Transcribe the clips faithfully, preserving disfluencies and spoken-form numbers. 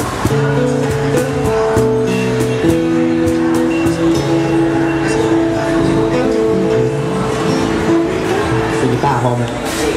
กีตาร์พร้อมไหม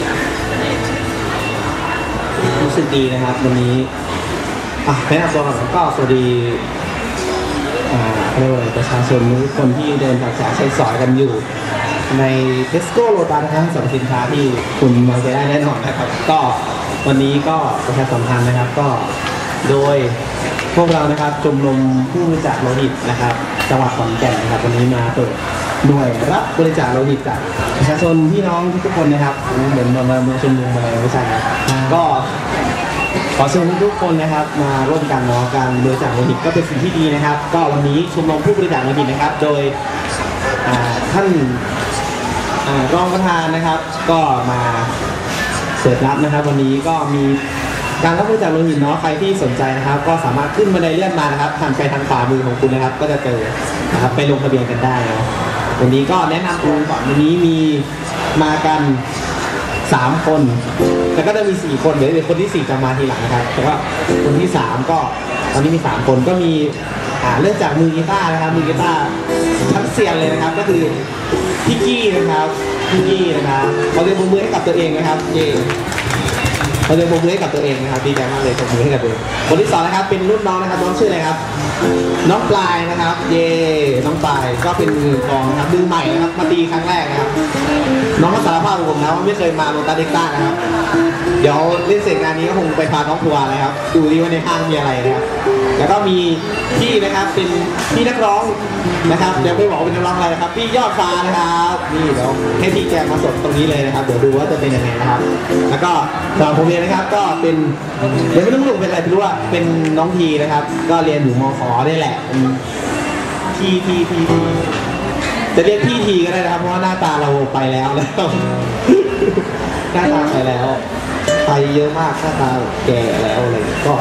รู้สึกดีนะครับวันนี้อ่ะแนะนำตัวก่อนก็สวัสดีอ่าเรียกว่าอะไรประชาชนทุกคนที่เดินผ่านสายใช้สอยกันอยู่ในเทสโก้โลตัสนะครับสำหรับสินค้าที่คุณมาใช้ได้แน่นอนนะครับก็วันนี้ก็ประชาสัมพันธ์นะครับก็โดยพวกเรานะครับชมรมผู้บริจาคโลหิตนะครับจังหวัดขอนแก่นนะครับวันนี้มาเปิดหน่วยรับบริจาคโลหิตจากประชาชนพี่น้องทุกคนนะครับเหมือนมามาชมรมอะไรไม่ใช่ครับก็ขอเชิญทุกคนนะครับมาร่วมกันเนาะการบริจาคโลหิตก็เป็นสิ่งที่ดีนะครับก็วันนี้ชมรมผู้บริจาคโลหิตนะครับโดยท่านรองประธานนะครับก็มาเปิดรับนะครับวันนี้ก็มีการรับบริจาคโลหิตเนาะใครที่สนใจนะครับก็สามารถขึ้นบันไดเลื่อนมานะครับทางไปทางขวามือของคุณนะครับก็จะเจอนะครับไปลงทะเบียนกันได้เนาะวันนี้ก็แนะนำตัวก่อนวันนี้มีมากันสามคนแล้วก็จะมีสี่คนเดี๋ยวคนที่สี่จะมาทีหลังนะครับแต่ว่าคนที่สามก็ตอนนี้มีสามคนก็มีอ่าเริ่มจากมือกีตาร์นะครับมือกีตาร์ชั้นเซียนเลยนะครับก็คือพี่กี้นะครับพี่กี้นะครับเขาเรียกมือให้กับตัวเองนะครับเย่เขาเรียกมือให้กับตัวเองนะครับดีใจมากเลยมือให้กับตัวเองคนที่สองนะครับเป็นรุ่นน้องนะครับน้องชื่ออะไรครับน้องปลายนะครับเย่น้องปลายก็เป็นมือกลองนะครับมือใหม่นะครับมาตีครั้งแรกนะครับน้องก็สารภาพกับผมนะว่าไม่เคยมาโรตัสเด็กต้านะครับเดี๋ยวเล่นเสร็จงานนี้ก็คงไปพาน้องทัวร์เลยครับดูดีว่าในห้างมีอะไรนะครับแล้วก็มีพี่นะครับเป็นพี่นักร้องนะครับเดี๋ยวไม่บอกว่าเป็นนักร้องอะไรนะครับพี่ยอดฟ้านะครับนี่เดี๋ยวให้พี่แกมาสดตรงนี้เลยนะครับเดี๋ยวดูว่าจะเป็นยังไงนะครับแล้วก็สำหรับผมเองนะครับก็เป็นเดี๋ยวไม่ต้องรู้เป็นอะไรไม่รู้ว่าเป็นน้องทีนะครับก็เรียนอยู่มข.นี่แหละทีทีทีจะเรียกพี่ทีก็ได้นะครับเพราะว่าหน้าตาเราไปแล้วแล้วหน้าตาไปแล้วไปเยอะมากหน้าตาแก่แล้วอะไรก็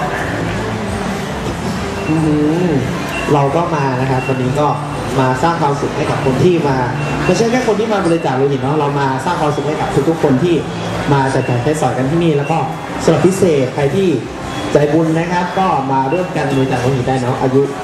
เราก็มานะครับวันนี้ก็มาสร้างความสุขให้กับคนที่มาไม่ใช่แค่คนที่มาบริจาคโลหิตเนาะเรามาสร้างความสุขให้กับทุกๆคนที่มาจัดการใช้สอยกันที่นี่แล้วก็สำหรับพิเศษใครที่ใจบุญนะครับก็มาร่วมกันบริจาคโลหิตได้เนาะอายุ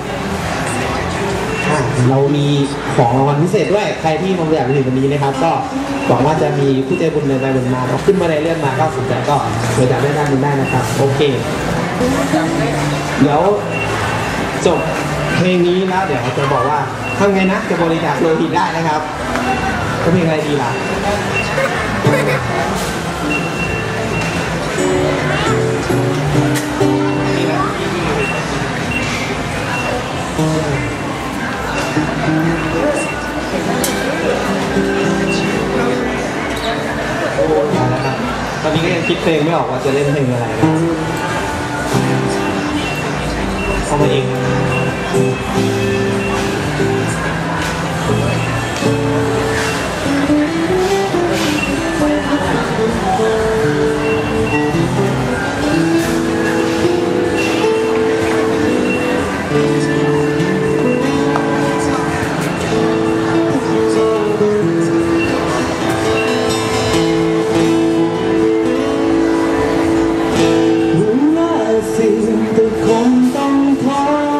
เรามีของรางวัลพิเศษด้วยใครที่มาบริจาคโลหิตวันนี้นะครับก็หวังว่าจะมีผู้ใจบุญเดินไปเดินมาเราขึ้นมาในเรื่องมาก็สนใจก็บริจาคได้ด้านนี้ได้นะครับโอเคเดี๋ยวจบเพลงนี้แล้วเดี๋ยวจะบอกว่าทำไงนะจะบริจาคโลหิตได้นะครับก็เพลงอะไรดีล่ะโอ้ยนะครับตอนนี้ก็ยังคิดเพลงไม่ออกว่าจะเล่นเพลงอะไรเอามาเองสิ่งที่คงต้องทน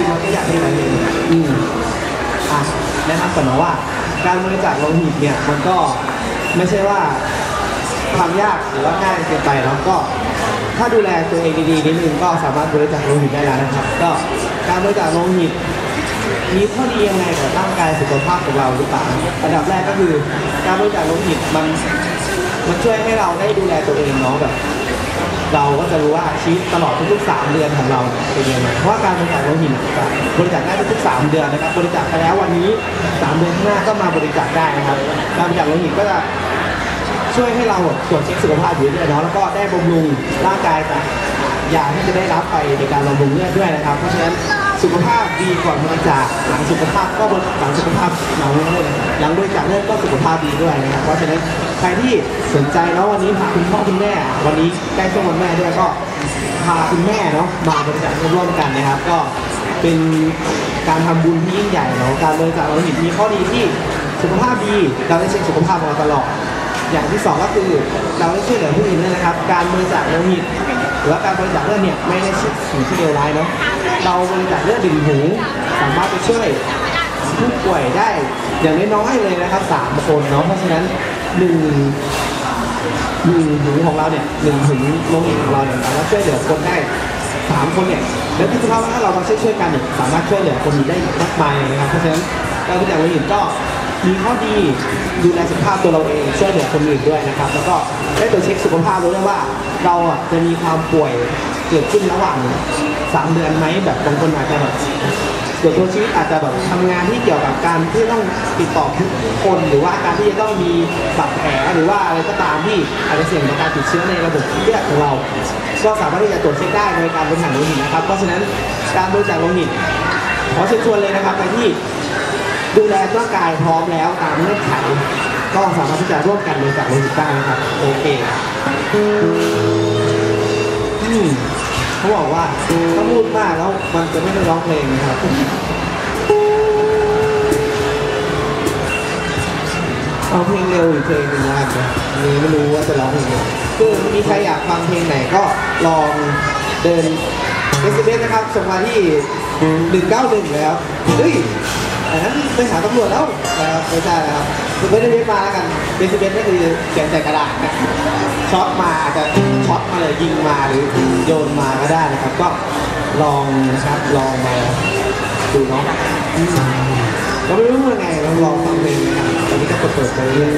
งๆเราก็อยากให้เราเห็นอืมอ่ะแนะนำก่อนนะว่าการบริจาคโลหิตเนี่ยมันก็ไม่ใช่ว่าความยากหรือว่าง่ายเกินไปแล้วก็ถ้าดูแลตัวเองดีๆนิดนึงก็สามารถบริจาคโลหิตได้แล้วนะครับก็การบริจาคโลหิตมีข้อดียังไงกับร่างกายสุขภาพของเราหรือเปล่าอันดับแรกก็คือการบริจาคโลหิตมันมันช่วยให้เราได้ดูแลตัวเองเนาะแบบเราก็จะรู้ว่าชีวิตตลอดทุกๆสามเดือนของเราเป็นยังไงเพราะว่าการบริจาคโลหิตบริจาคได้ทุกๆสามเดือนนะครับบริจาคไปแล้ววันนี้สามเดือนข้างหน้าก็มาบริจาคได้นะครับการบริจาคโลหิตก็จะช่วยให้เราตรวจเช็คสุขภาพอยู่เรื่อยๆเนาะแล้วก็ได้บำรุงร่างกายจากยาที่จะได้รับไปในการบำรุงเลือดด้วยนะครับเพราะฉะนั้นสุขภาพดีก่อนบริจาคหลังสุขภาพก็หลังสุขภาพหลังเลือดหลังบริจาคเลือดก็สุขภาพดีด้วยนะครับเพราะฉะนั้นใครที่สนใจแล้ววันนี้พาคุณพ่อคุณแม่วันนี้ใกล้ช่วงวันแม่ด้วยก็พาคุณแม่เนาะมาบริจาคร่วมกันนะครับก็เป็นการทำบุญที่ยิ่งใหญ่เนาะการบริจาคโลหิตมีข้อดีที่สุขภาพดีเราได้เช็คสุขภาพของเราตลอดอย่างที่สองก็คือเราได้ช่วยเหลือผู้อื่นด้วยนะครับการบริจาคโลหิตหรือว่าการบริจาคเลือดเนี่ยไม่ได้สิ่งที่เลวร้ายเนาะเราบริจาคเลือดดิ่งหูสามารถไปช่วยผู้ป่วยได้อย่างน้อยๆเลยนะครับสามคนเนาะเพราะฉะนั้นหนึ่งหนึ่งหูของเราเนี่ยหนึ่งถุงโลหิตของเราเนี่ยสามารถช่วยเหลือคนได้สามคนเนี่ยแล้วคิดว่าถ้าเรามาช่วยช่วยกันเนี่ยสามารถช่วยเหลือคนอื่นได้มากมายนะครับเพราะฉะนั้นการบริจาคโลหิตก็มีข้อดีดูแลสุขภาพตัวเราเองช่วยเหลือคนอื่นด้วยนะครับแล้วก็ได้ตรวจเช็คสุขภาพรู้ได้ว่าเราอ่ะจะมีความป่วยเกิดขึ้นระหว่างสามเดือนไหมแบบบางคนอาจจะแบบเกิดตัวชีวิตอาจจะแบบทำงานที่เกี่ยวกับการที่ต้องติดต่อทุกคนหรือว่าการที่จะต้องมีบาดแผลหรือว่าอะไรก็ตามที่อาจจะเสี่ยงต่อการติดเชื้อในระบบเลือดของเราก็สามารถที่จะตรวจเช็คได้โดยการบริจาคโลหิตนะครับเพราะฉะนั้นการบริจาคโลหิตขอเชิญชวนเลยนะครับไปที่ดูแลร่างกายพร้อมแล้วตามเงื่อนไขก็สามารถที่จะร่วมกันบริจาคโลหิตได้นะครับโอเคอืมเขาบอกว่าถ้าพูดมากแล้วมันจะไม่ได้ร้องเพลงนะครับเอาเพลงเร็วอีกเพลงหนึ่งนะครับนี่ไม่รู้ว่าจะร้องเพลงอะไรคือมีใครอยากฟังเพลงไหนก็ลองเดิน เอส เอ็ม เอส นะครับส่งมาที่หนึ่งเก้าหนึ่งเลยครับเฮ้ยอันนั้นไปหาตำรวจแล้วนะครับไม่ใช่นะครับคุณไม่ได้เรียกมาแล้วกันเอส เอ็ม เอสนี่คือเขียนใส่กระดาษนะช็อตมาอาจจะช็อตมาเลยยิงมาหรือโยนมาก็ได้นะครับก็ลองนะครับลองมาดูเนาะก็ไม่รู้ยังไงลองลองฟังเพลงนะครับตอนนี้ก็เปิดไปเรื่อย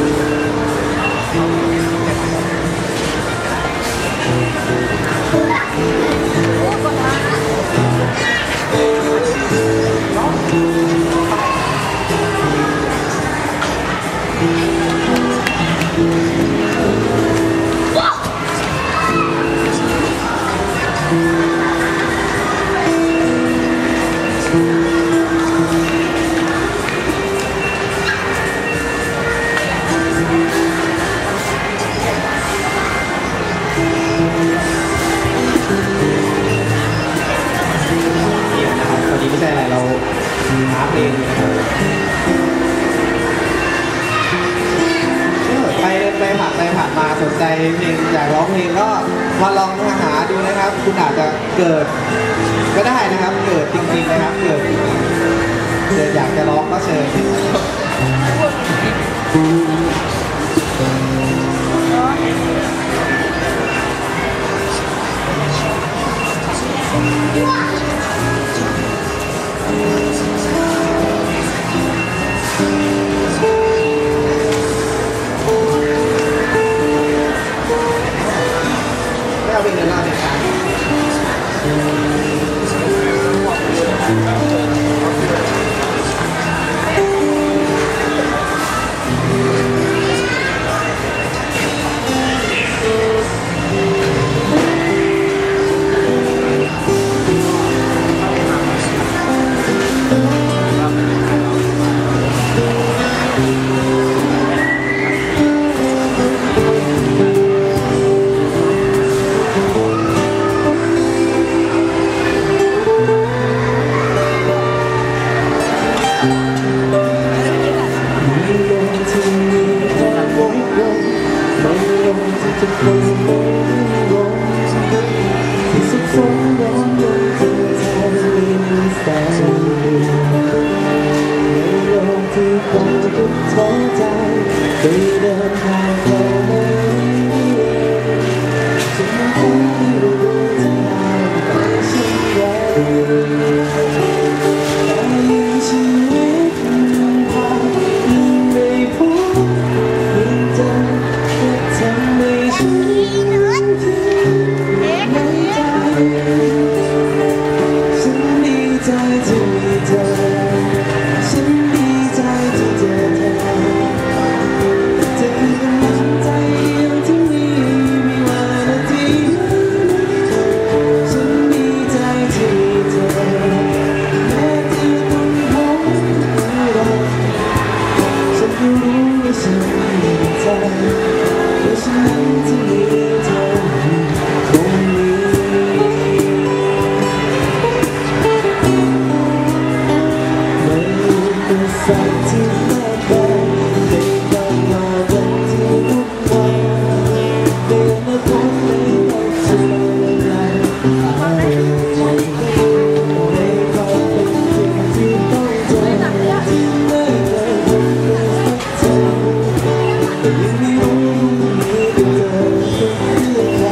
ไม่ใช่อะไรเราหาเพลงนะครับไปไปผ่านไปผ่านมาสนใจเพลงอยากร้องเพลงก็มาลองหาดูนะครับคุณอาจจะเกิดก็ได้นะครับเกิดจริงๆนะครับเกิดเกิดอยากจะร้องก็เชิญไม่เอาเป็นเงินเราเนี่ยครับสไปเดินทางแค่ไหนฉันคงไม่รู้จะนานไปเช่นไรแต่ยังชีวิตมันพายังไม่พ้นยังจำจะทำให้ฉันคิดในใจฉันดีใจที่มีเธอฉันดีใจที่เจอเธอเธอคือกำลังใจเดียวที่มีไม่ว่านาทีฉันดีใจที่มีเธอแม้จะต้องพบอะไรฉันก็รู้ว่าฉันดีใจเพราะฉะนั้นที่มีเธอตรงนี้ไม่รู้เป็นสักที่มากไปได้เข้ามากันที่วุ่นวายเดินมาพบไม่ต้องเจออะไรในความเป็นจริงที่ต้องเจอที่ไม่เคยพบกันสักทีแต่ยังไม่รู้มีแต่เธอคือใคร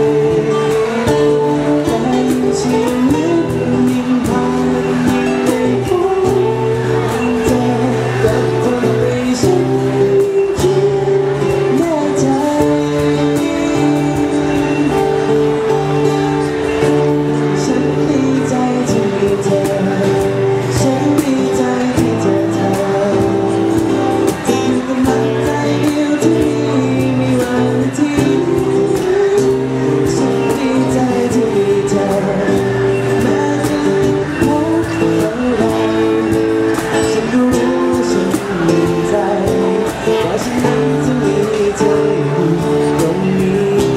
แต่ยิ่งชีวิตยิ่งผ่านยิ่งได้พบเธอแต่ทำให้ฉันคิดแน่ใจ ฉันดีใจที่มีเธอฉันดีใจที่เจอเธอเธอคือกำลังใจเดียวที่มีไม่ว่านาทีฉันดีใจที่มีเธอแม้จะพบอะไรฉันก็รู้ว่าฉันดีใจเพราะฉะนั้นจะมีเธออยู่ตรงนี้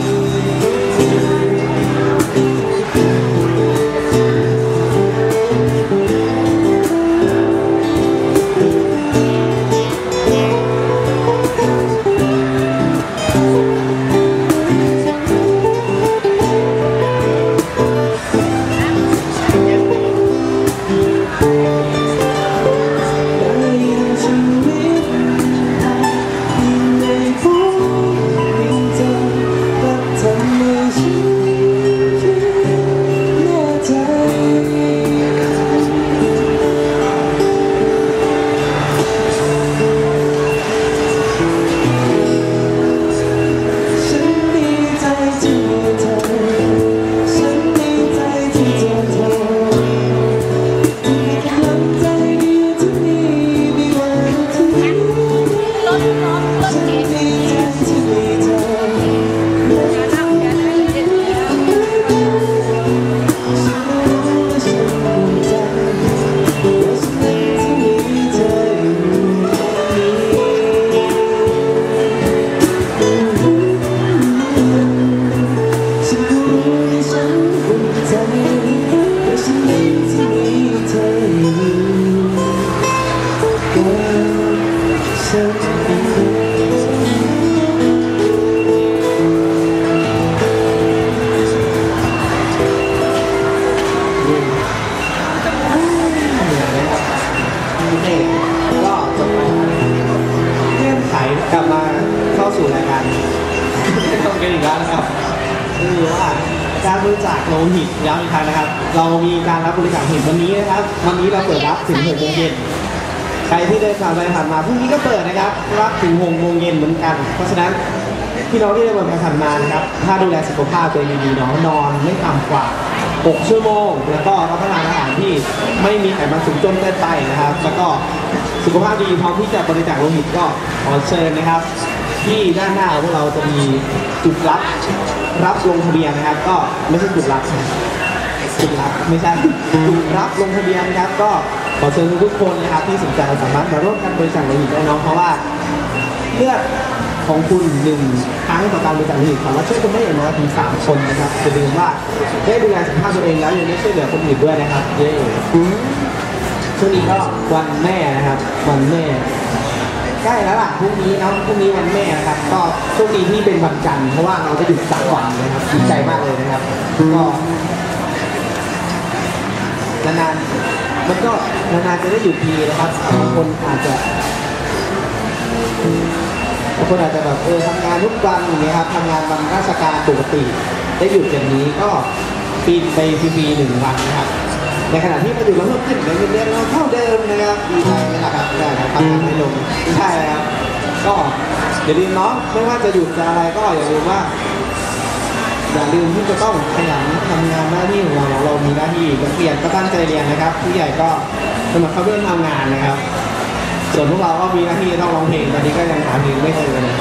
และยังชีวิตยิ่งได้พบยิ่งเจอและทำให้ฉันคิดแน่ใจฉันดีใจที่มีเธอฉันดีใจที่เจอเธอเธอคือกำลังใจเดียวที่มีไม่ว่านาทีฉันดีใจที่มีเธอแม้จะต้องพบอะไรฉันรู้ว่าฉันดีใจเพราะฉะนั้นที่มีเธออยู่ตรงนี้ฉันก็รู้ว่าฉันภูมิใจเพราะฉะนั้นที่มีเธออยู่กับฉัน โอเคก็จบไปเงื่อนไขกลับมาเข้าสู่รายการต้องกันอีกแล้วนะครับคือว่าการบริจาคโลหิตย้ำอีกครั้งนะครับ เรามีการรับบริจาคโลหิตวันนี้นะครับ วันนี้เราเปิดรับถึงหกโมงเย็นใครที่เดินผ่านไปผ่านมาพรุ่งนี้ก็เปิดนะครับรับถึงหกโมงเย็นเหมือนกัน เพราะฉะนั้นพี่น้องที่เดินผ่านมานะครับถ้าดูแลสุขภาพตัวเองดีๆเนาะนอนไม่ต่ำกว่าหกชั่วโมงแล้วก็รับประทานอาหารที่ไม่มีไขมันสูงจนเกินไปนะครับแล้วก็สุขภาพดีพร้อมที่จะบริจาคโลหิตก็ขอเชิญนะครับที่ด้านหน้าพวกเราจะมีจุดรับรับลงทะเบียนนะครับ ก็ไม่ใช่จุดรับจุดรับไม่ใช่จุดรับลงทะเบียนนะครับ ก็ขอเชิญทุกคนนะครับที่สนใจสามารถมาร่วมกันบริจาคโลหิตได้เนาะเพราะว่าเลือดของคุณหนึ่งครั้งต่อการบริจาคโลหิตสามารถช่วยคนได้อย่างน้อยถึงสามคนนะครับจะลืมว่าได้ดูแลสุขภาพตัวเองแล้วยังได้ช่วยเหลือคนอื่นด้วยนะครับเย้ช่วงนี้ก็วันแม่นะครับวันแม่ใกล้แล้วล่ะพรุ่งนี้เนาะพรุ่งนี้วันแม่นะครับก็โชคดีที่เป็นวันจันทร์เพราะว่าเราจะหยุดสามวันนะครับดีใจมากเลยนะครับก็นานๆมันก็นานๆจะได้หยุดทีนะครับบางคนอาจจะางคนอาจจะแบบเออทำงานทุกวันอย่างเงี้ยครับทำงานวันราชการปกติได้หยุดอย่างนี้ก็ปีไปฟรีๆหนึ่งวันนะครับในขณะที่มาอยู่แล้วเพิ่มขึ้นในเงินเดือนเราเท่าเดิมนะครับดีใจไหมล่ะครับได้ครับทำงานไม่ลงใช่ครับก็อย่าลืมเนาะไม่ว่าจะหยุดจะอะไรก็อย่าลืมว่าอย่าลืมที่จะต้องขยันทำงานหน้าที่ของเราเรามีหน้าที่นักเรียนก็ตั้งใจเรียนนะครับผู้ใหญ่ก็สมัครเข้าเรื่องทำงานนะครับส่วนพวกเราก็มีหน้าที่ต้องร้องเพลงตอนนี้ก็ยังหาเพลงไม่เจอเลย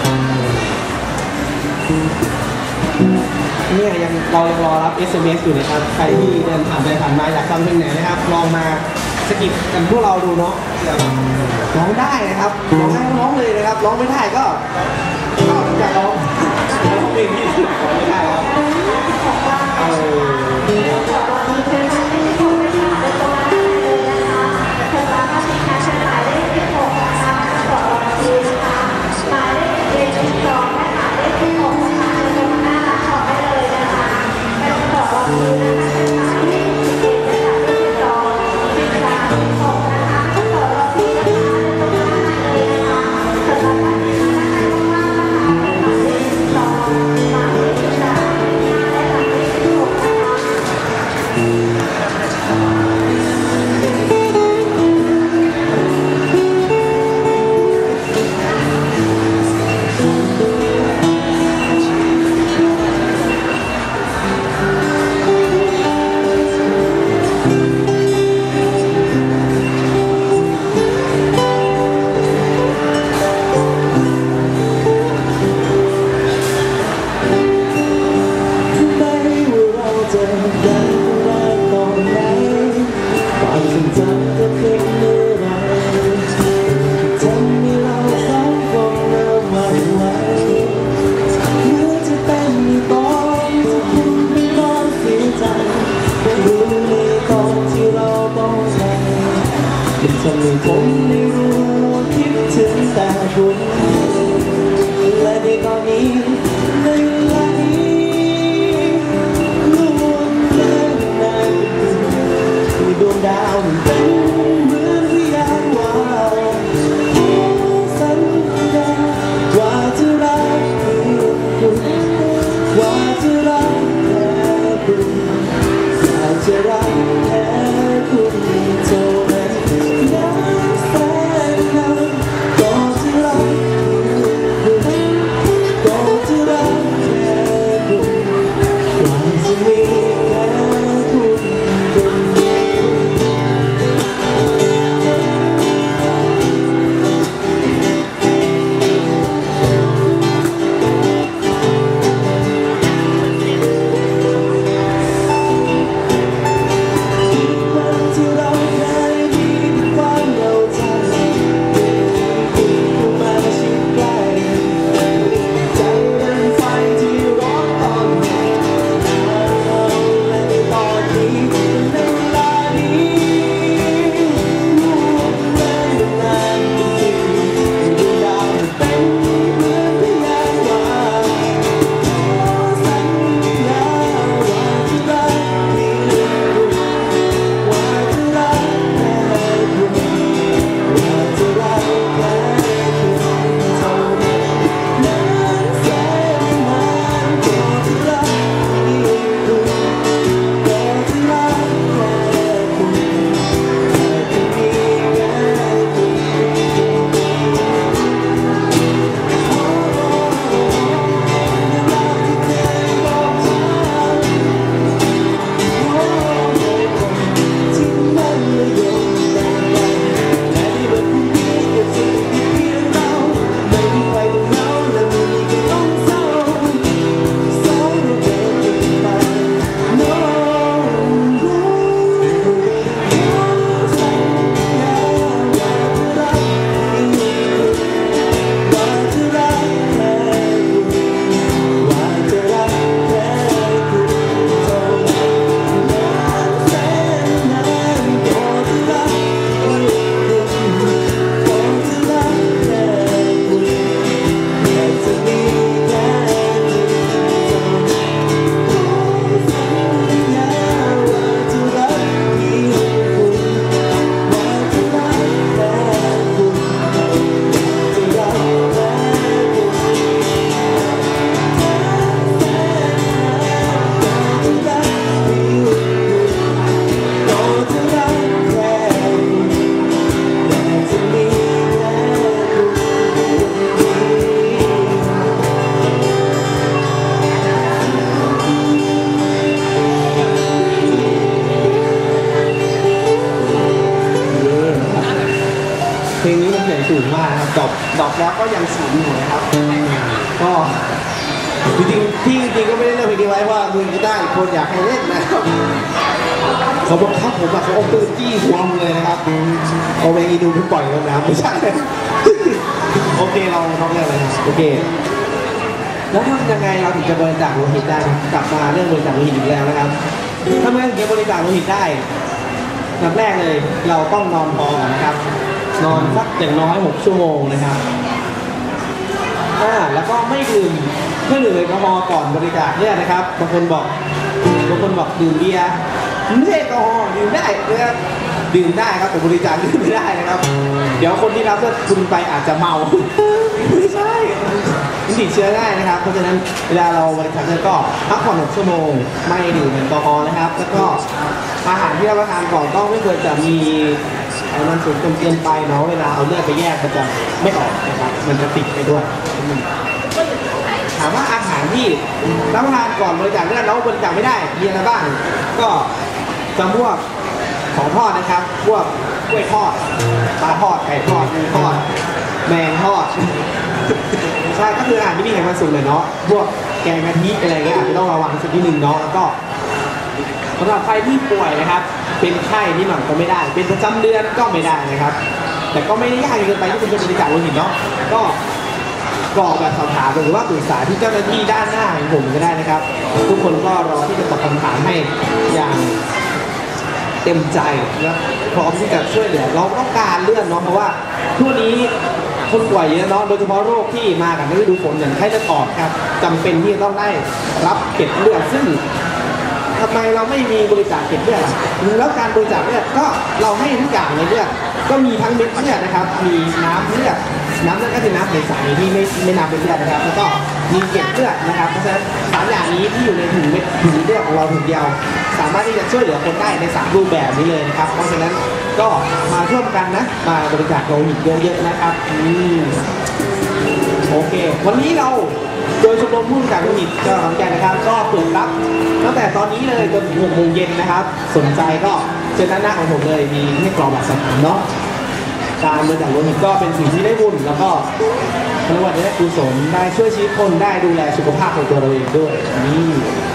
เนี่ยยังเรายังรอรับ เอส เอ็ม เอส อยู่นะครับใครที่เดินผ่านไปผ่านมาอยากฟังเพลงไหนนะครับลองมาสกิปกันพวกเราดูเนาะร้องได้นะครับร้องได้ร้องเลยนะครับร้องไม่ได้ก็ก็อยากร้องร้องเพลงที่ร้องไม่ได้ครับเอจะมีผมไม่รู้คิดถึงแต่คุณและในตอนนี้ในเวลานี้ล้วนแล้วแต่เป็นดวงดาวเป็นเหมือนวิญญาณว่าสัญญาว่าจะรักคุณว่าจะรักแค่คุณอยากจะรักแค่คุณเท่านั้นก็จะรักลงนี้มันเสียงสูงมากนะครับดรอปดรอปแล้วก็ยังสูงอยู่นะครับก็จริงๆที่จริงก็ไม่ได้เลือกเพลงนี้ไว้ว่ามือกีตาร์อีกคนอยากให้เล่นนะครับเขาบอกครับผมอะเขาเอาปืนจี้หัวมึงเลยนะครับเอาเพลงอีดูไปปล่อยลงน้ำไม่ใช่โอเคเราต้องเล่นเลยครับโอเคแล้วทำยังไงเราถึงจะบริจาคโลหิตได้กลับมาเรื่องบริจาคโลหิตอีกแล้วนะครับทำไมถึงจะบริจาคโลหิตได้ลำแรกเลยเราต้องนอนพอก่อนนะครับนอนสักอย่างน้อยหกชั่วโมงนะครับอ่าแล้วก็ไม่ดื่มเครื่องดื่มแอลกอฮอล์ก่อนบริจาคเนี่ยนะครับบางคนบอกบางคนบอกดื่มเบียร์ไม่ใช่แอลกอฮอล์ดื่มได้นะครับดื่มได้ครับแต่บริจาคดื่มไม่ได้นะครับเดี๋ยวคนที่รับเลือดคุณไปอาจจะเมาไม่ใช่มันติดเชื้อได้นะครับเพราะฉะนั้นเวลาเราบริจาคเลือดก็พักผ่อนหกชั่วโมงไม่ดื่มแอลกอฮอล์นะครับแล้วก็อาหารที่รับประทานก่อนต้องไม่ควรจะมีมันสูงจนเกินไปเนาะเวลาเอาเลือดไปแยกมันจะไม่ออกนะครับมันจะติดไปด้วยถามว่าอาหารที่รับประทานก่อนบริจาคเลือดแล้วบริจาคไม่ได้มีอะไรบ้างก็จำพวกของทอดนะครับพวกกล้วยทอดปลาทอดไก่ทอดหมูทอดแมงทอดใช่ก็คืออาหารที่มีไขมันสูงเลยเนาะพวกแกงกะทิอะไรเงี้ยอาจจะต้องระวังสักนิดนึงเนาะแล้วก็สำหรับใครที่ป่วยนะครับเป็นไข้ที่หมั่นก็ไม่ได้เป็นประจำเดือนก็ไม่ได้นะครับแต่ก็ไม่ได้ยากเกินไปที่คุณจะบริจาคโลหิตเนาะก็กรอกแบบสอบถามหรือว่าปรึกษาที่เจ้าหน้าที่ด้านหน้าของผมก็ได้นะครับทุกคนก็รอที่จะตอบคำถามให้อย่างเต็มใจและพร้อมที่จะช่วยเหลือเราต้องการเลือดเนาะเพราะว่าทั่วนี้คนป่วยเยอะเนาะโดยเฉพาะโรคที่มากับฤดูฝนอย่างไข้เลือดออกครับจำเป็นที่จะต้องได้รับเกล็ดเลือดซึ่งทำไมเราไม่มีบริจาคเกล็ดเลือดล่ะแล้วการบริจาคเลือดก็เราให้ทุกอย่างในเลือดก็มีทั้งเม็ดเลือดนะครับมีน้ำเลือดน้ำเลือดก็คือน้ำใสๆที่ไม่ไม่น้ำเป็นเลือดนะครับแล้วก็มีเกล็ดเลือดนะครับเพราะฉะนั้นสามอย่างนี้ที่อยู่ในถุงเม็ดถุงเลือดของเราถุงเดียวสามารถที่จะช่วยเหลือคนได้ในสามรูปแบบนี้เลยนะครับเพราะฉะนั้นก็มาร่วมกันนะมาบริจาคโลหิตเยอะๆนะครับอืมโอเควันนี้เราโดยชมรมผู้บริจาคโลหิตจังหวัดขอนแก่นนะครับก็เปิดรับตั้งแต่ตอนนี้เลยจนถึงหกโมงเย็นนะครับสนใจก็เชิญด้านหน้าของผมเลยมีให้กรอกบัตรสอบถามเนาะการบริจาคโลหิตก็เป็นสิ่งที่ได้บุญแล้วก็ในวันนี้ได้กุศลได้ช่วยชีวิตคนได้ดูแลสุขภาพของตัวเราเองด้วยนี่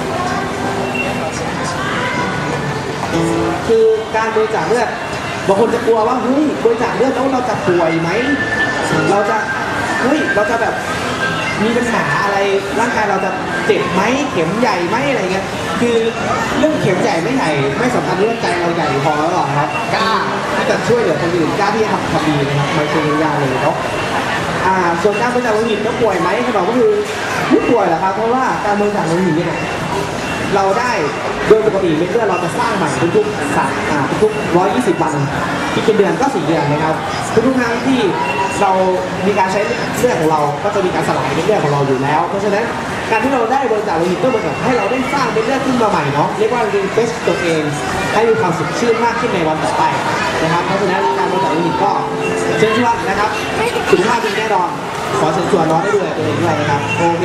คือการบริจาคเลือดบางคนจะกลัวว่าเฮ้ยบริจาคเลือดแล้วเราจะป่วยไหมเราจะเฮ้ยเราจะแบบมีปัญหาอะไรร่างกายเราจะเจ็บไหมเข็มใหญ่ไหมอะไรเงี้ยคือเรื่องเข็มใหญ่ไม่ใหญ่ไม่สำคัญเรื่องใจเราใหญ่พอแล้วหรอกครับกล้าที่จะช่วยเหลือคนอื่นกล้าที่จะทำความดีนะครับไม่ใช่ยากเลยเนาะอ่าส่วนการบริจาคโลหิตก็ป่วยไหมเขาบอกว่าคือไม่ป่วยหรอกครับเพราะว่าการบริจาคโลหิตเนี่ยเราได้โดยปกติเม็ดเลือดเราจะสร้างใหม่ทุกๆสัปอ่าทุกๆร้อยยี่สิบวันที่เป็นเดือนก็สี่เดือนนะครับทุกๆครั้งที่เรามีการใช้เลือดของเราก็จะมีการสลายเม็ดเลือดของเราอยู่แล้วเพราะฉะนั้นการที่เราได้บริจาคโลหิตก็เหมือนกับให้เราได้สร้างเม็ดเลือดขึ้นมาใหม่เนาะเรียกว่ารีเฟรชตัวเองให้มีความสดชื่นมากขึ้นในวันต่อไปนะครับเพราะฉะนั้นการบริจาคโลหิตก็เชิญชวนนะครับสุขภาพดีแน่นอนขอเชิญชวนน้องได้ดูแลตัวเองด้วยนะครับโอเค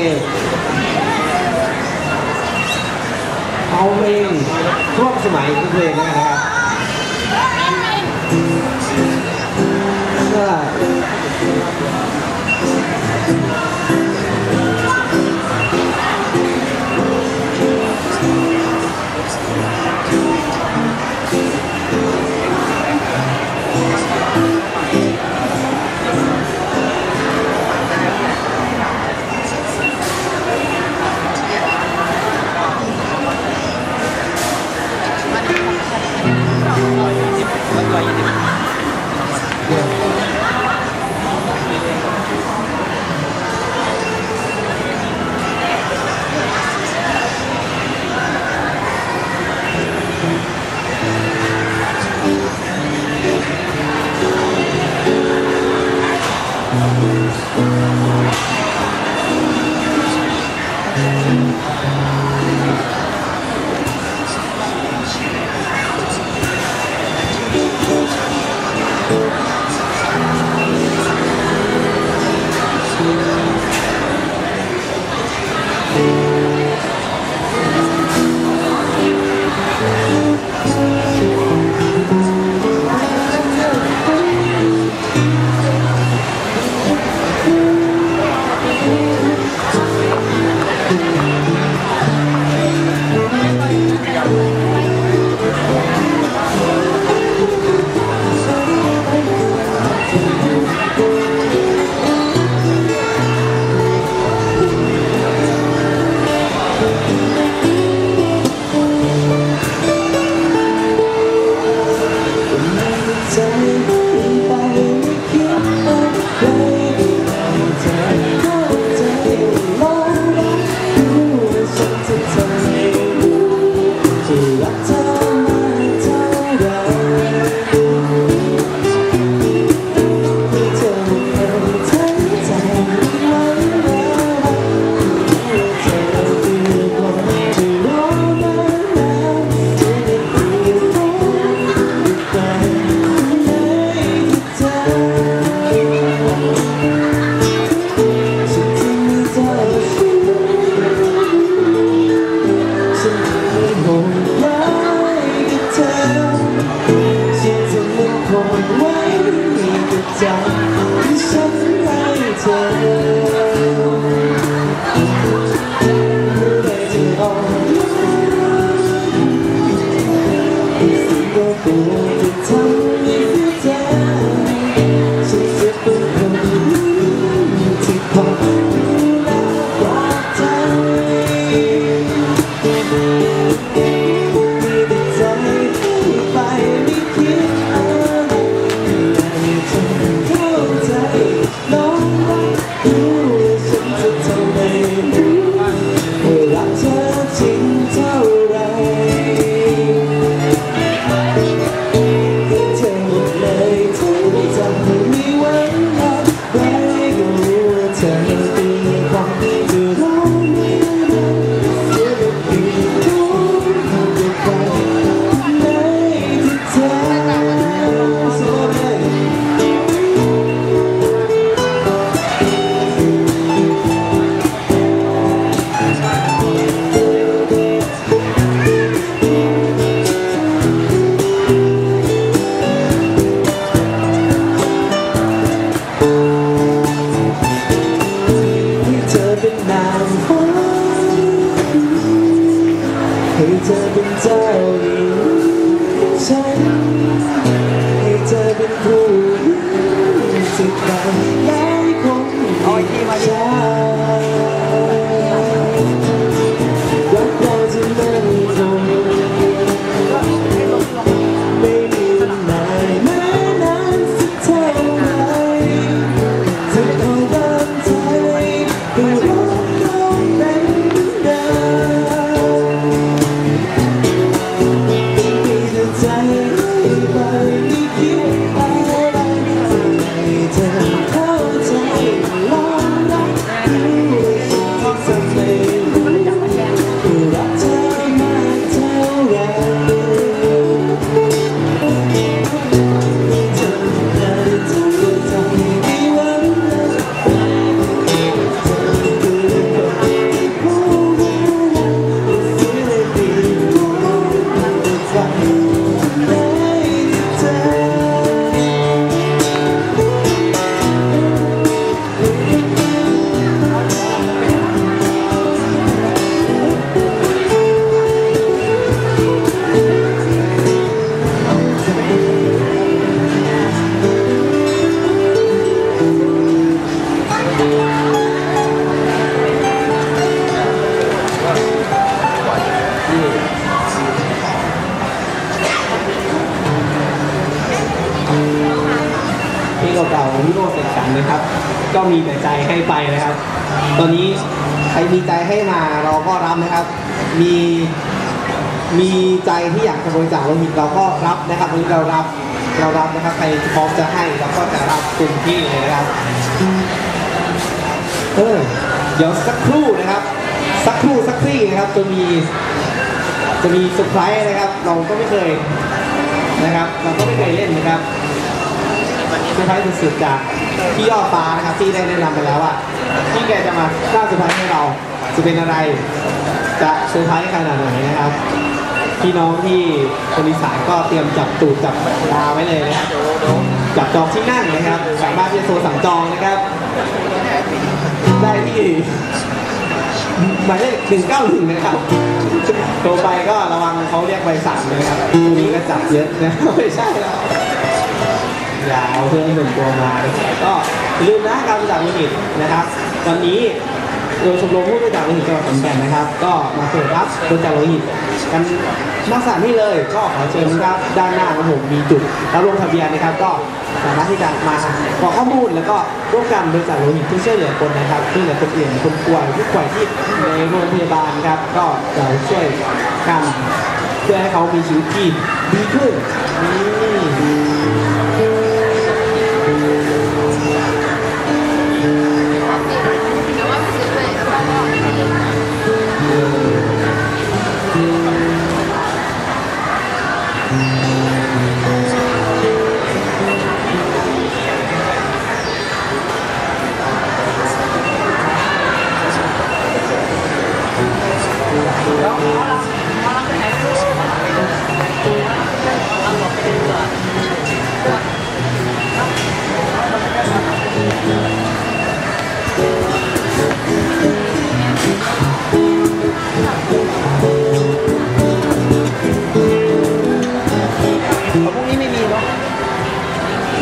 เอาเพลงร่วมสมัยเพลงนะครับใช่มีแต่ใจที่ฉันให้เธอได้จะออกสิ่งก็ตัวที่ทำให้เธอฉันจะเป็นคนที่พอและปลอบใจมีแต่ใจให้ไปไม่คิดอะไรอยากให้เธอเข้าใจน้องรักรู้ฉันจะทำให้รู้ว่ารักเธอจริงเท่าไรเธอหมดเลยเธอจะไม่มีวันรักใครก็รู้ว่าเธอเป็นความจะร้องไม่ได้เสียดายที่รู้ว่าจะไปไหนที่เธอสวยให้เธอเป็นนางฟ้าให้เธอเป็นเจ้าหญิงฉันให้เธอเป็นผู้หญิงที่ใครหลายคนอิจฉารักเราจะมั่นคงไม่มีวันไหนแม้นานสักเท่าไหร่เธอคอยรักใจก็รักเราเป็นเดิมมีแต่ใจให้ไปไม่คิดอะไรให้เธอเข้าใจลองรักรู้ว่าฉันจะไม่รู้รักเธอมากเท่าไร เธอได้ทำให้ใจไม่หวั่นไหวเธอคือคนที่ผู้รักเสียดีกว่าใจได้เธเพลงเก่าๆของพี่โรจน์เสกสรรนะครับ ก็มีแต่ใจให้ไปนะครับ ตอนนี้ใครมีใจให้มาเราก็รับนะครับ มีมีใจที่อยากจะบริจาคโลหิตเราก็รับนะครับวันนี้เรารับเรารับนะครับใครพร้อมจะให้เราก็จะรับเต็มที่เลยนะครับเออเดี๋ยวสักครู่นะครับ สักครู่สักครู่นะครับจะมีจะมีเซอร์ไพรส์นะครับ เราก็ไม่เคยนะครับ เราก็ไม่เคยเล่นนะครับเซอร์ไพรส์สุดๆจากพี่ยอดฟ้านะครับที่ได้แนะนำไปแล้วว่าที่แกจะมาสร้างเซอร์ไพรส์ให้เราจะเป็นอะไรจะเซอร์ไพรส์ขนาดไหนนะครับพี่น้องที่คนอีสานก็เตรียมจับตูดจับตาไว้เลยนะครับจับจองที่นั่งนะครับสามารถที่จะโทรสั่งจองนะครับได้ที่หมายเลขหนึ่งเก้าหนึ่งนะครับโทรไปก็ระวังเขาเรียกใบสั่งนะครับตรงนี้ก็จับเยอะนะไม่ใช่แล้วอย่าเอาเพื่อนหนึ่งตัวมาก็อย่าลืมนะการบริจาคโลหิตนะครับตอนนี้โดยชมรมผู้บริจาคโลหิตจังหวัดขอนแก่นนะครับ ก็มาเปิดรับบริจาคโลหิตกันนอกสถานที่เลยก็ขอเชิญนะครับด้านหน้าของผมมีจุดรับลงทะเบียนนะครับ ก็สามารถที่จะมาขอข้อมูลแล้วก็ร่วมกันบริจาคโลหิตเพื่อช่วยเหลือคนนะครับช่วยเหลือคนอื่นคนป่วยผู้ป่วยที่ในโรงพยาบาลครับก็จะช่วยกันเพื่อให้เขามีชีวิตที่ดีขึ้น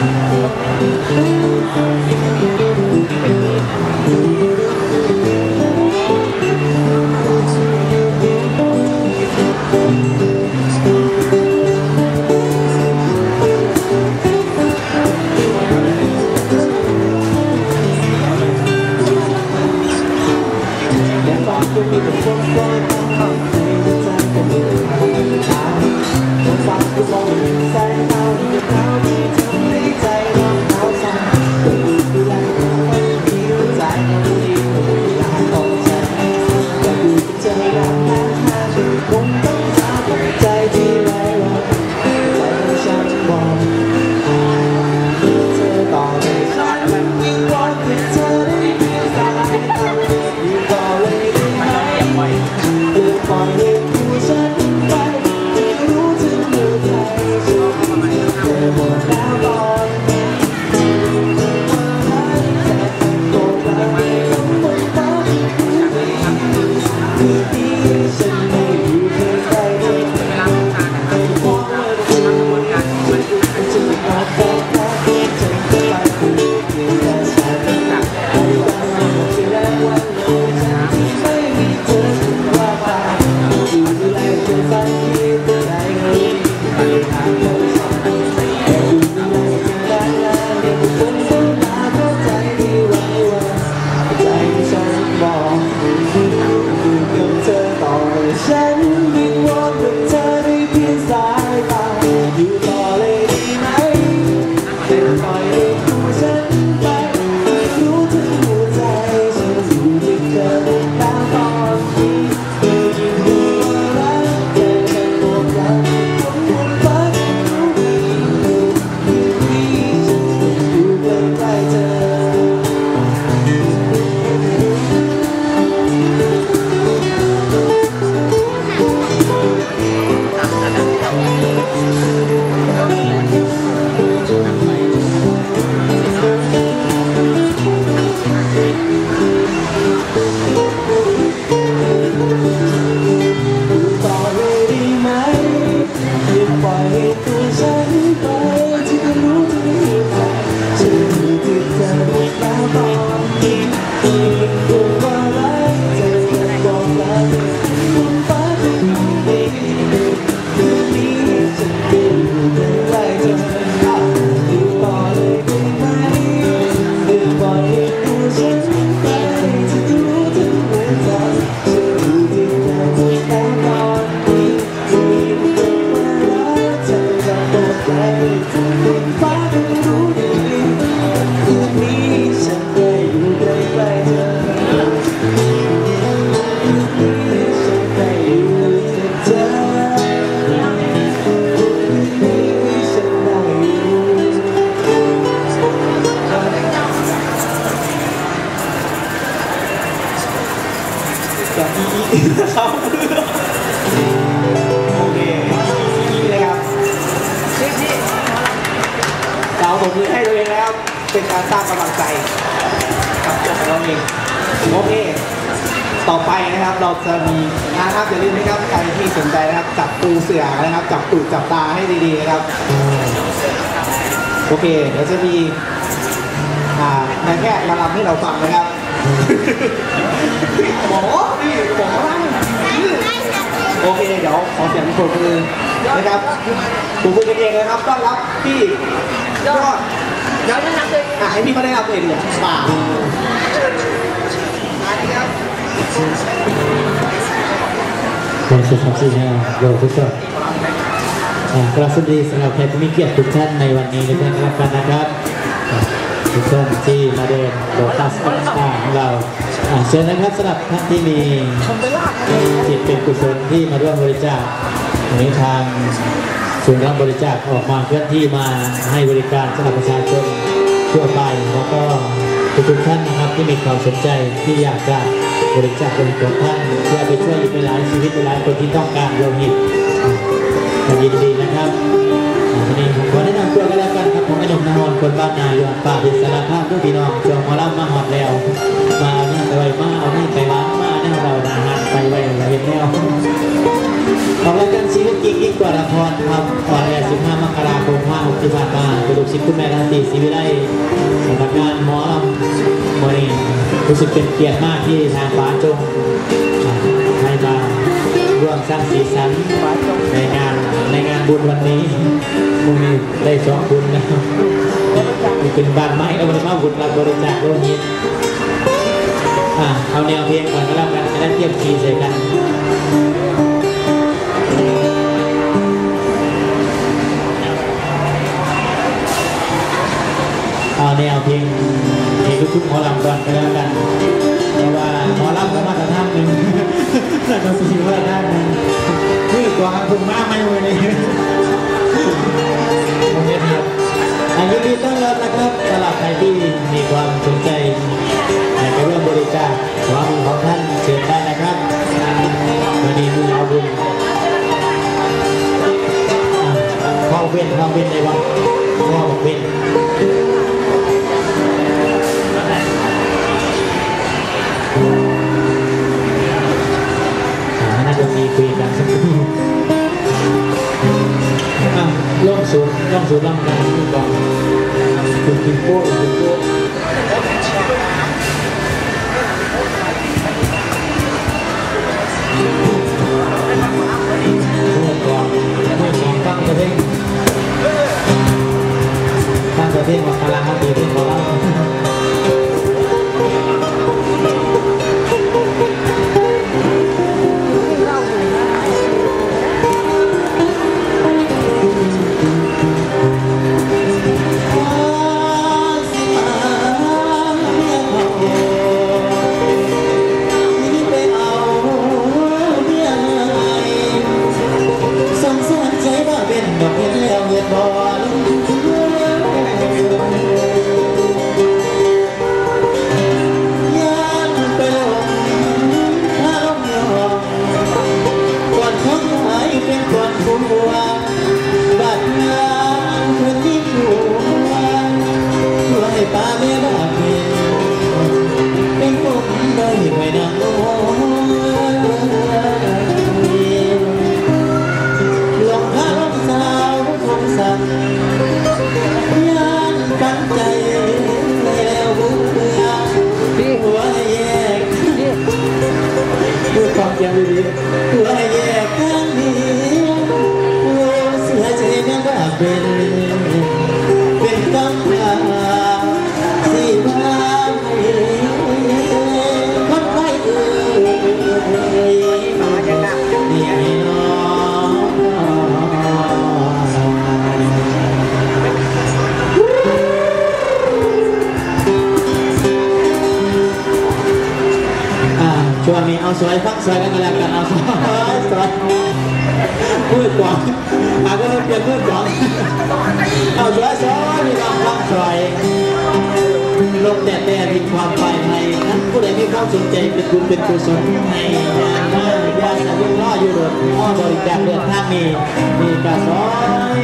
นะครับโอเคนี่นะครับเราผมมือให้ตัวเองแล้วเป็นการสร้างกำลังใจกับตัวของเราเองโอเคต่อไปนะครับเราจะมีนะครับอย่าลืมนะครับใครที่สนใจนะครับจับปูเสือนะครับจับตูดจับตาให้ดีๆนะครับโอเคเดี๋ยวจะมีอ่านายแพทย์มาลำให้เราฟังนะครับหมอนี่หมอโอเคเดี๋ยวขอเสียงปรบมือนะครับปรบมือกันเองเลยครับต้อนรับพี่ยอดยอดแนะนำเลยอ่ะให้พี่เขาได้รับเองเลยมาขอสุขภาพดีนะโยทุกคนกราบสวัสดีสำหรับแขกผู้มีเกียรติทุกท่านในวันนี้ในการรับกันนะครับทุกท่านที่มาเดินโลตัสต่างๆของเราเชิญนะครับสำหรับท่านที่มีจิตเป็นกุศลที่มาร่วมบริจาควันนี้ทางศูนย์รับบริจาคออกมาเคลื่อนที่มาให้บริการสำหรับประชาชนทั่วไปแล้วก็ทุกท่านนะครับที่มีความสนใจที่อยากจะบริจาคเป็นของท่านเพื่อไปช่วยอีกหลายชีวิตหลายคนที่ต้องการโลหิตยินดีนะครับวันนี้ผมขอแนะนำตัวกันแล้วกันครับผมไอ้หนุ่มนครคนบ้านนายอนป่าดิสารภาพด้วยพี่น้องจงมาล่ำมาหอดแล้วมาเนี่ยไปไวมาเอาให้ไปร้านมาเนี่ยเราดาหารไปไวเราเห็นแล้วออกรายการชีวิตกิ๊กยิ่งกว่าละครครับออนแอร์สิบห้ามกราคมห้าหกที่ผ่านมาไปดูชิปคุณแม่ทันตีศรีวิไลสำนักงานหมอลำวันนี้รู้สึกเป็นเกียรติมากที่ทางฟ้าจงให้มาร่วมสร้างสีสันในงานในงานบุญวันนี้พรุ่งนี้ได้สองบุญนะครับเป็นบานไม้เอาไปมาบุญรับบริจาคโลหิตอ่ะเอาแนวเพลงก่อนก็แล้วกันจะได้เทียบคีย์ใส่กันเอาแนวเพลงเพลงทุกๆหมอลำก่อนก็แล้วกันเพราะว่าหมอลำก็มาตรฐานหนึ่งแล้วก็สีว่าได้หนึ่งคือกว่าคุณมากไม่เลยนี่โอเคครับอันนี้ต้อนรับนะครับตลาดไทยที่มีความสนใจอยากจะร่วมบริจาคความของท่านเชิญได้นะครับวันนี้มีเอาบุญข้อเว้นข้อเว้นในวันข้อเว้นน่าจะมีคุยกันสักครู่ล่องสูงล่องสูงล่องกลางนี่ก่อนคุณกินโป้คุณโป้เมื่อก่อนเมื่อก่อนตั้งประเทศตั้งประเทศว่ากำลังมาตีเรื่องของเรายังดีตัวแยกกันนี้เสียใจนั่นว่าเป็นเป็นกำลังที่ว่าคนไม่เอ่ยนี่ไอ้น้องช่วงนี้เอาสวยฟังสวยกันแล้วกันเอาสวยสวยพูดก่อนอาจจะเปลี่ยนพูดก่อนเอาสวยสวยมีความฟังสวยลมแดดแดดมีความปลายให้นั้นผู้ใดมีความสนใจเป็นบุญเป็นกุศลให้ยาหน้ายาสายุล่ออยู่โดดอ้อบริจาคเลือดทางนี้มีกระสอย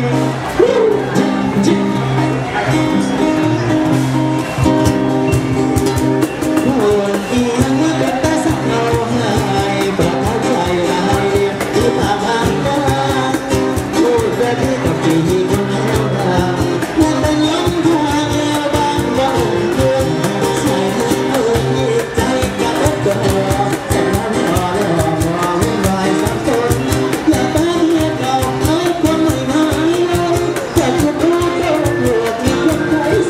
ส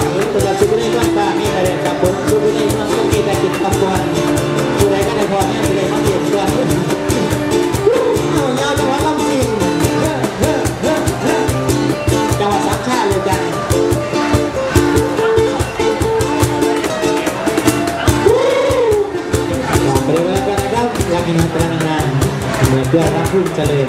เออตัวสุบุรีต้นฟ้ามีแต่เด็กกับผมสุบุรีมันต้องมีแต่กินกับควันผู้ใดก็ได้พอเนี่ยผู้ใดมาเก็บส่วนเอายาวจังหวะลำซิ่งจังหวะสามชาติเลยจังไปเรื่อยๆกันนะครับอยากกินมันเป็นนานๆเหมือนเพื่อนรักพุ่งเจริญ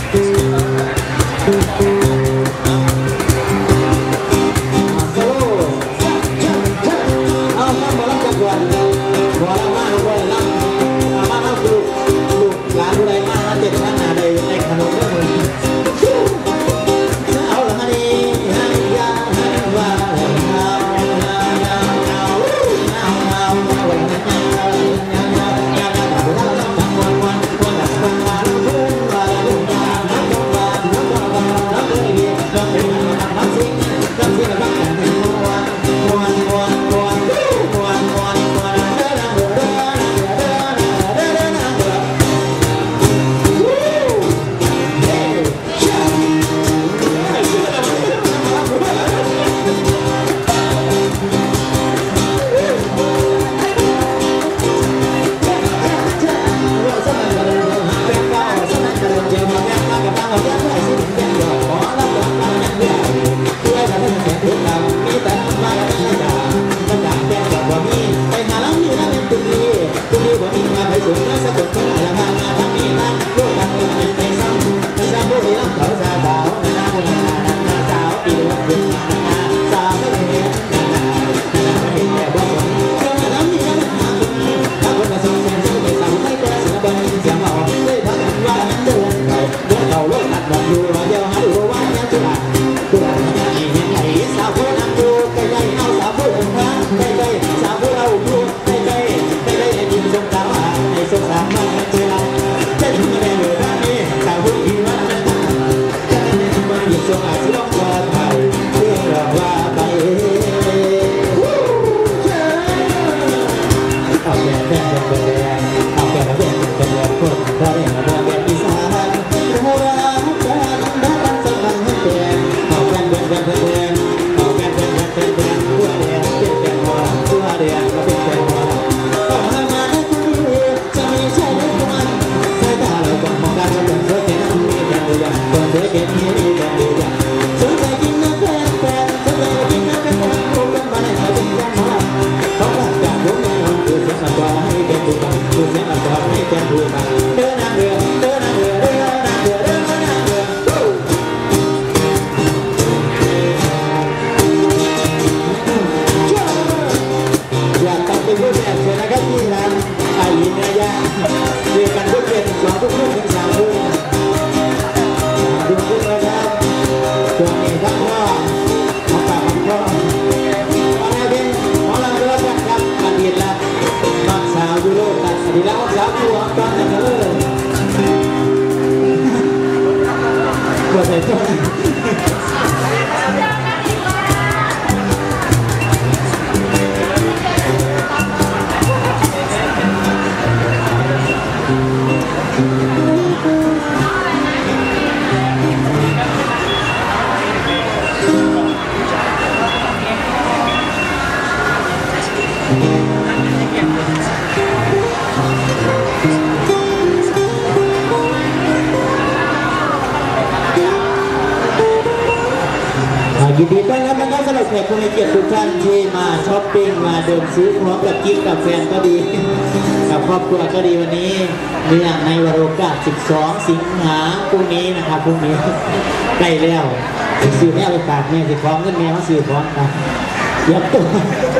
ยินดีต้อนรับนะครับสำหรับแขกผู้มีเกียรติทุกท่านที่มาช้อปปิ้งมาเดินซื้อพร้อมกับกิ๊กกับแฟนก็ดีกับครอบครัวก็ดีวันนี้เนื่องในวันโอกาสสิบสองสิงหาพรุ่งนี้นะครับพรุ่งนี้ใกล้แล้วซื้อแม่ไปฝากแม่สิพร้อมเงินแม่มาซื้อพร้อมกันยับตัว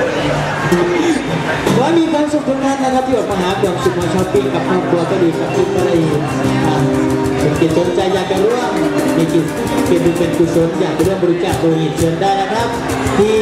ขอมีความสุขทุกท่านนะครับที่ออกมาหาความสุขมาช้อปปิ้งกับครอบครัวก็ดีกับกิ๊กก็ดีเป็นกิจสนใจอยากจะร่วมมีกิจเป็นบุญเป็นกุศลอยากจะร่วมบริจาคโดยเชิญได้นะครับที่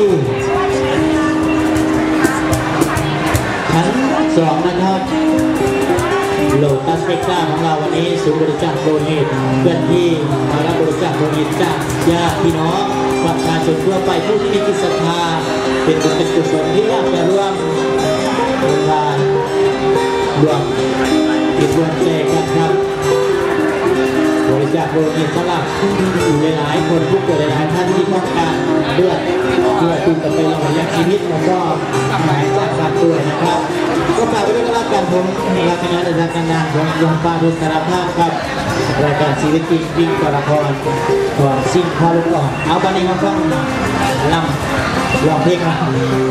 ชั้นสองนะครับโลตัสเฟก้าของเราวันนี้ศูนย์บริจาคโลหิตเพื่อนที่มารับบริจาคโลหิตจากญาติพี่น้องประชาชนทั่วไปผู้ที่มีจิตศรัทธาเป็นบุญเป็นกุศลที่อยากจะร่วมบริจาครวมกิจรวมใจกันครับบริจาคโลดยสำหรับหลายๆคนผู้ป่วยหลายๆท่านที่ต้องการเลือดเพื่อคุณจะไปหล่อเลี้ยงชีวิตแล้วก็หายจากการป่วยนะครับก็ฝากไว้ด้วยกันแล้วกันผมรักคณะอาจารย์กันนางของยงฟ้าดุสารภาพครับรายการชีวิตจริงวิ่งกระพรก่อนสิ่งพอลุกก่อนเอาตอนนี้มาฟังลำร้องเพลงนะ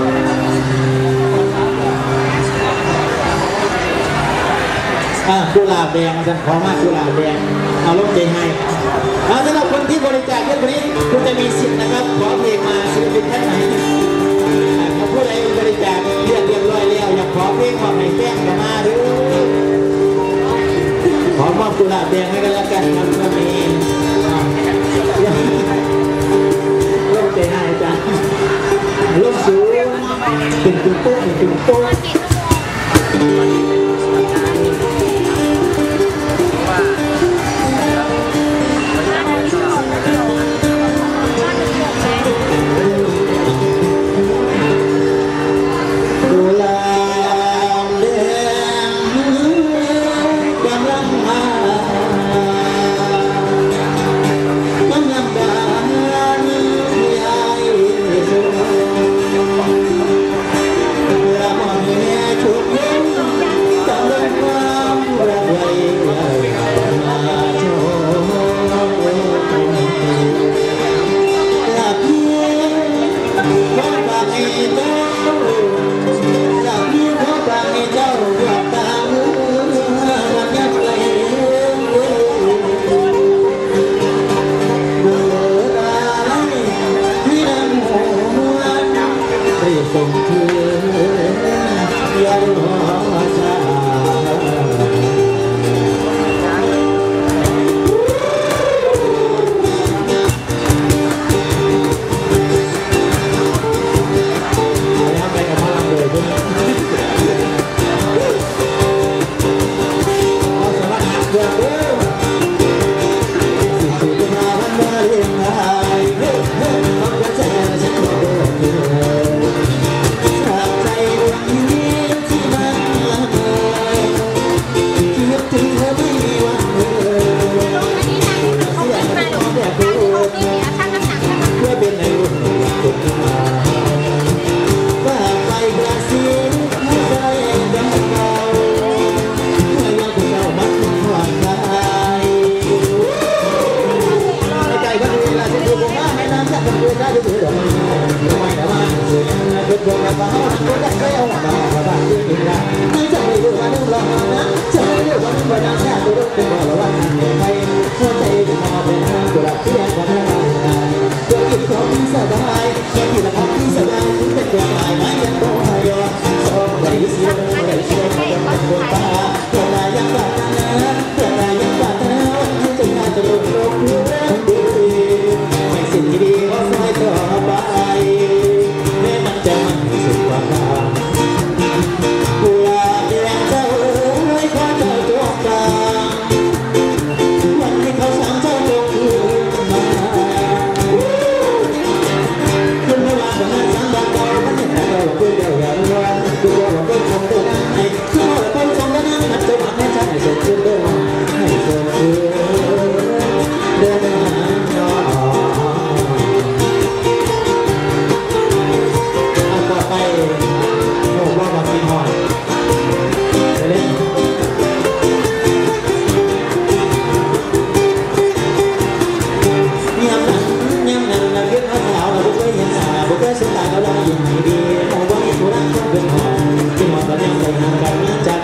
อ่ากุหลาบแดงอาจารย์ขอมากกุหลาบแดงเอาลงใจให้เอาสำหรับคนที่บริจาคเรื่องนี้คุณจะมีสิทธิ์นะครับขอเพลงมาศิลปินท่านไหนถ้าผู้ใดบริจาคเรียบเรียบร้อยแล้วอยากขอเพลงมาให้แจ้งกันมาดูขอมอบกุหลาบแดงให้กันแล้วกันครับวันนี้ลงใจให้อาจารย์ลงสูงเป็นตุ้งโป๊ะเป็นตุ้งโป๊ะใจ